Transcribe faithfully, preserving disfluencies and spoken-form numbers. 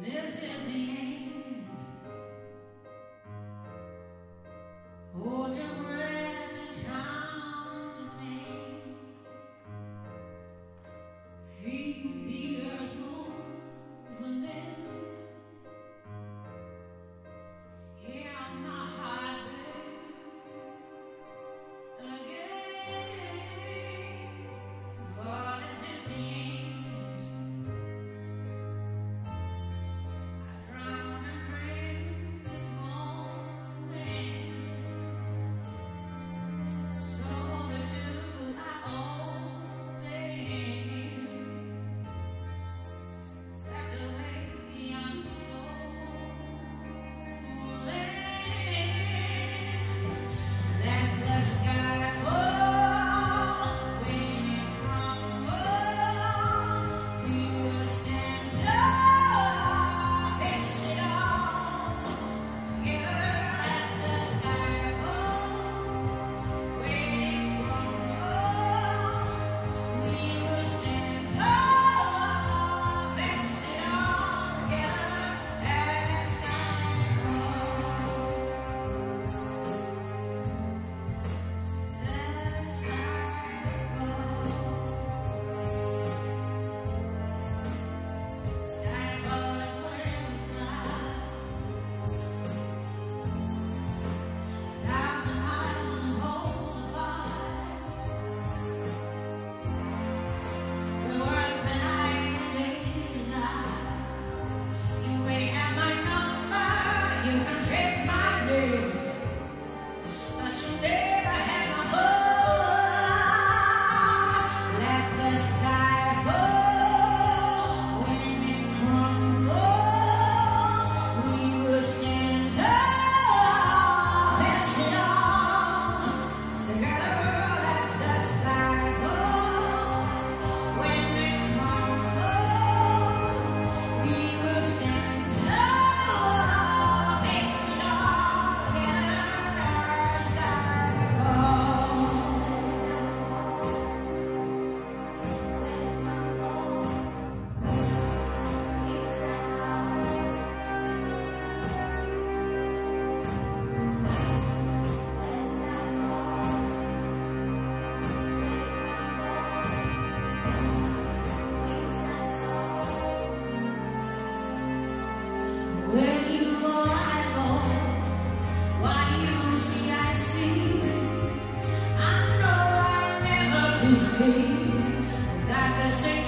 This is the end. Hold your breath and count to ten. Feel the earth move and then hear my heart beats again. For this is the end. I drowned and dreamed this morning. So overdue I owe them. Stepped away, I'm stolen. Let the sky fall when it crumbles. We will stand tall, face it all together. Let the sky fall when it crumbles. We will stand tall, face it all together. Let the sky fall. Let the sky fall. Sky falls when we smile. A thousand miles and poles apart. We work the night and days and night. You may have my number, you can take my name, but you never had my heart. Let the sky fall when it crumbles. We will stand tall, face it all together. Let the sky fall when it crumbles. We will stand tall, face it all together. Let the sky fall. Where you go, I go. What you see, I see. I know I'll never be without the same